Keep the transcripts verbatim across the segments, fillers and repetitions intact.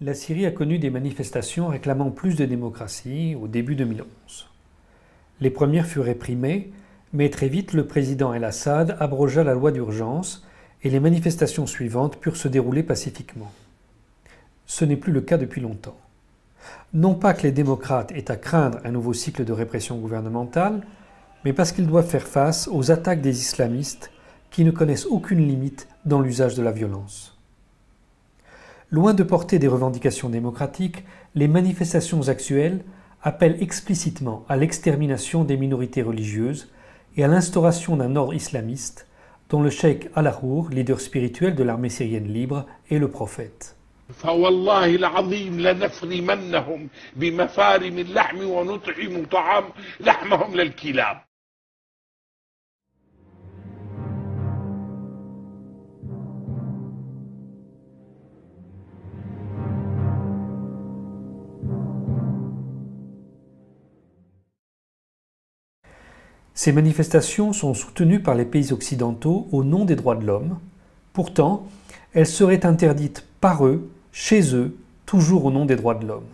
La Syrie a connu des manifestations réclamant plus de démocratie au début deux mille onze. Les premières furent réprimées, mais très vite le président El-Assad abrogea la loi d'urgence et les manifestations suivantes purent se dérouler pacifiquement. Ce n'est plus le cas depuis longtemps. Non pas que les démocrates aient à craindre un nouveau cycle de répression gouvernementale, mais parce qu'ils doivent faire face aux attaques des islamistes qui ne connaissent aucune limite dans l'usage de la violence. Loin de porter des revendications démocratiques, les manifestations actuelles appellent explicitement à l'extermination des minorités religieuses et à l'instauration d'un ordre islamiste dont le cheikh Al-Arhour, leader spirituel de l'armée syrienne libre, est le prophète. فوالله العظيم لنفرمنهم بمفارم اللحم ونطعم طعام لحمهم للكلاب. Ces manifestations sont soutenues par les pays occidentaux au nom des droits de l'homme. Pourtant, elles seraient interdites par eux, chez eux, toujours au nom des droits de l'homme.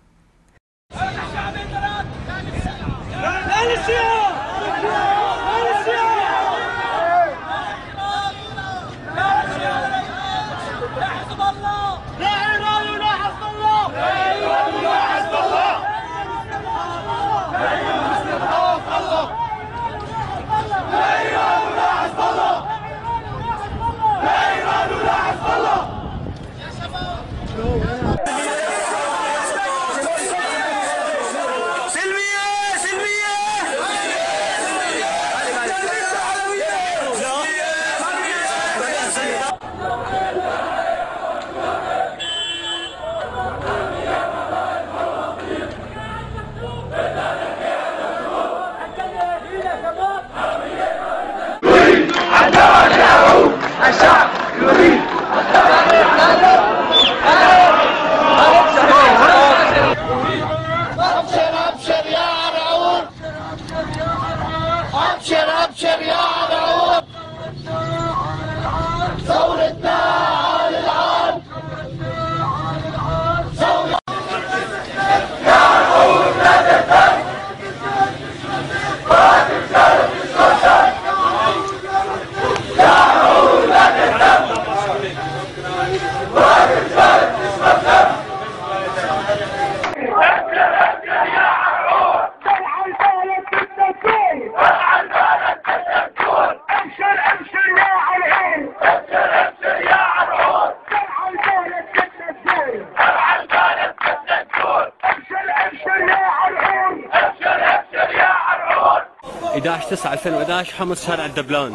إحدى عشر تسعة ألفين وإحدى عشر حمص شارع الدبلان.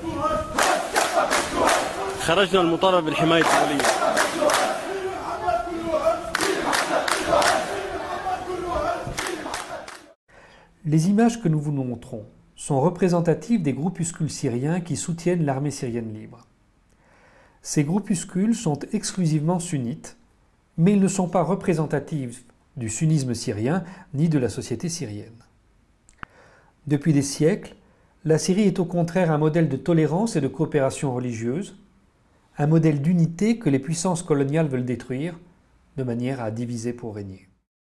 خرجنا المطالبة بالحماية الدولية. Les images que nous vous montrons sont représentatives des groupuscules syriens qui soutiennent l'armée syrienne libre. Ces groupuscules sont exclusivement sunnites, mais ils ne sont pas représentatifs du sunnisme syrien ni de la société syrienne. Depuis des siècles, la Syrie est au contraire un modèle de tolérance et de coopération religieuse, un modèle d'unité que les puissances coloniales veulent détruire de manière à diviser pour régner.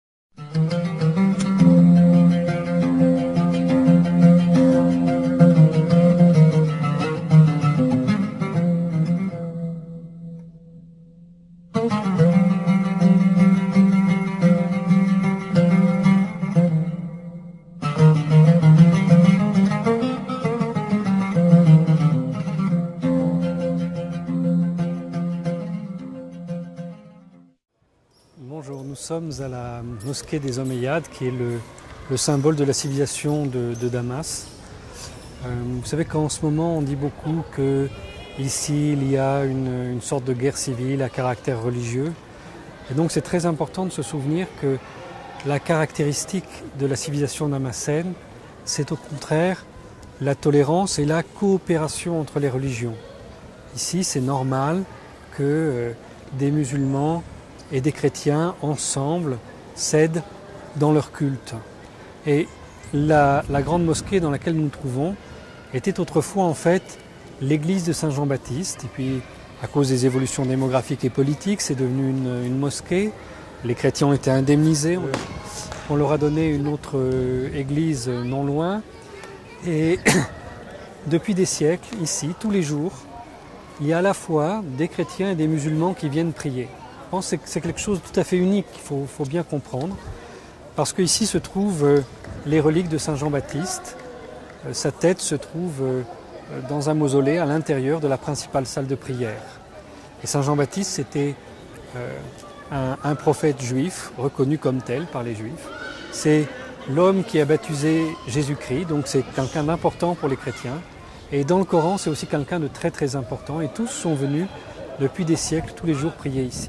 Bonjour, nous sommes à la mosquée des Omeyyades, qui est le, le symbole de la civilisation de, de Damas. Euh, vous savez qu'en ce moment, on dit beaucoup qu'ici, il y a une, une sorte de guerre civile à caractère religieux. Et donc, c'est très important de se souvenir que la caractéristique de la civilisation damassène, c'est au contraire la tolérance et la coopération entre les religions. Ici, c'est normal que euh, des musulmans et des chrétiens ensemble s'aident dans leur culte. Et la, la grande mosquée dans laquelle nous nous trouvons était autrefois en fait l'église de Saint Jean-Baptiste. Et puis À cause des évolutions démographiques et politiques, c'est devenu une, une mosquée. Les chrétiens ont été indemnisés. On, on leur a donné une autre église non loin. Et depuis des siècles, ici, tous les jours, il y a à la fois des chrétiens et des musulmans qui viennent prier. Je pense que c'est quelque chose de tout à fait unique, qu'il faut, faut bien comprendre. Parce qu'ici se trouvent les reliques de Saint Jean-Baptiste. Sa tête se trouve dans un mausolée à l'intérieur de la principale salle de prière. Et Saint Jean-Baptiste, c'était euh, un, un prophète juif, reconnu comme tel par les juifs. C'est l'homme qui a baptisé Jésus-Christ, donc c'est quelqu'un d'important pour les chrétiens. Et dans le Coran, c'est aussi quelqu'un de très très important. Et tous sont venus depuis des siècles, tous les jours, prier ici.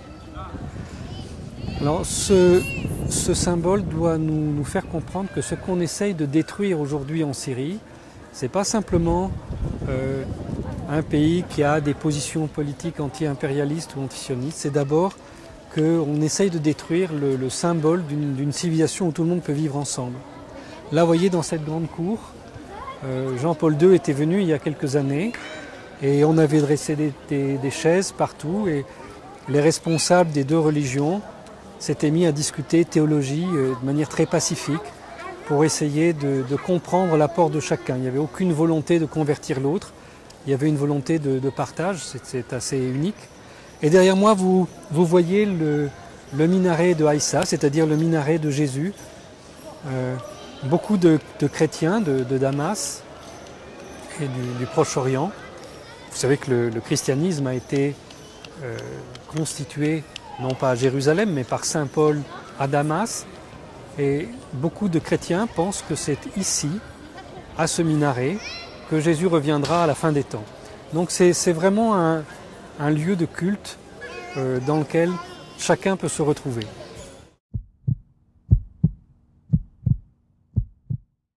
Alors ce, ce symbole doit nous, nous faire comprendre que ce qu'on essaye de détruire aujourd'hui en Syrie, c'est pas simplement euh, un pays qui a des positions politiques anti-impérialistes ou anti-sionistes, c'est d'abord qu'on essaye de détruire le, le symbole d'une, d'une civilisation où tout le monde peut vivre ensemble. Là, vous voyez, dans cette grande cour, euh, Jean-Paul deux était venu il y a quelques années et on avait dressé des, des, des chaises partout et les responsables des deux religions s'étaient mis à discuter théologie euh, de manière très pacifique, pour essayer de, de comprendre l'apport de chacun. Il n'y avait aucune volonté de convertir l'autre, il y avait une volonté de, de partage, c'est, c'est assez unique. Et derrière moi, vous, vous voyez le, le minaret de Haïssa, c'est-à-dire le minaret de Jésus. Euh, beaucoup de, de chrétiens de, de Damas et du, du Proche-Orient. Vous savez que le, le christianisme a été euh, constitué, non pas à Jérusalem, mais par saint Paul à Damas. Et beaucoup de chrétiens pensent que c'est ici, à ce minaret, que Jésus reviendra à la fin des temps. Donc c'est, c'est vraiment un, un lieu de culte euh, dans lequel chacun peut se retrouver.